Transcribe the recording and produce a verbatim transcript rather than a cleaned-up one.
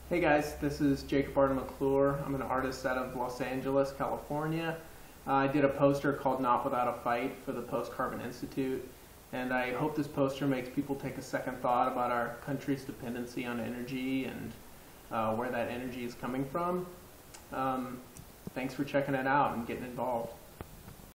Hey guys, this is Jacob Arden McClure. I'm an artist out of Los Angeles, California. Uh, I did a poster called Not Without a Fight for the Post-Carbon Institute, and I hope this poster makes people take a second thought about our country's dependency on energy and uh, where that energy is coming from. Um, thanks for checking it out and getting involved.